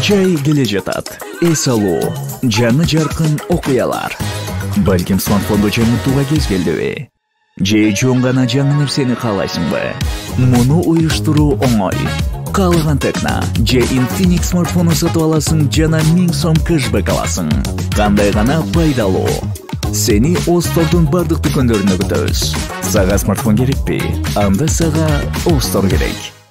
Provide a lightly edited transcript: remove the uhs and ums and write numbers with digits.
Жай келе жатат. Эс алуу, жаңы жаркын окуялар. Балким смартфондо жаңыртууга кез келдиби? Же жөн гана жаңы нерсени каалайсыңбы? Муну уюштуруу оңой. Каалаган Текна же Infinix смартфону сатып аласың жана 1000 сом кэшбэк аласың. Кандай гана пайдалуу. Сени Остордун бардык дүкөндөрүнө күтөбүз. Сага смартфон керекпи? Анда сага Остор керек.